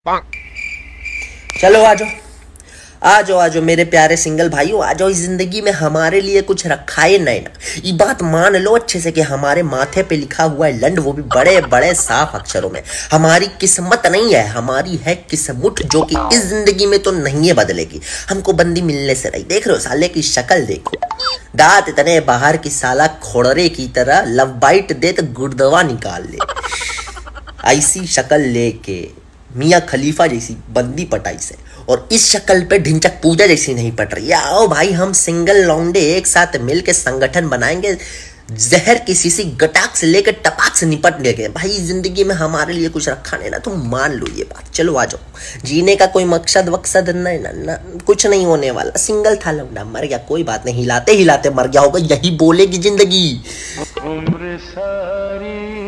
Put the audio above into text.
चलो आ जाओ आ जाओ आ जाओ मेरे प्यारे सिंगल भाइयों, आ जाओ। इस जिंदगी में हमारे लिए कुछ रखा है नहीं ना, ये बात मान लो अच्छे से कि हमारे माथे पे लिखा हुआ है लंड, वो भी बड़े बड़े साफ अक्षरों में। हमारी किस्मत नहीं है, हमारी है किस्मत, जो कि इस जिंदगी में तो नहीं है बदलेगी। हमको बंदी मिलने से नहीं। देख रहे हो साले की शक्ल देखो, दांत इतने बाहर की, साला खोड़रे की तरह लव बाइट दे तो गुर्दवा निकाल ले। ऐसी शक्ल लेके मियाँ खलीफा जैसी बंदी पटाई से, और इस शक्ल पे ढिंचक पूजा जैसी नहीं पट रही है। आओ भाई हम सिंगल लौंडे एक साथ मिलके संगठन बनाएंगे, जहर की शीशी गटाक से लेकर टपाक से निपट लेंगे। भाई जिंदगी में हमारे लिए कुछ रखा नहीं ना, तुम मान लो ये बात। चलो आ जाओ, जीने का कोई मकसद वक्सद नहीं ना, कुछ नहीं होने वाला। सिंगल था लौंडा, मर गया कोई बात नहीं, हिलाते हिलाते मर गया होगा, यही बोलेगी जिंदगी। उम्र सारी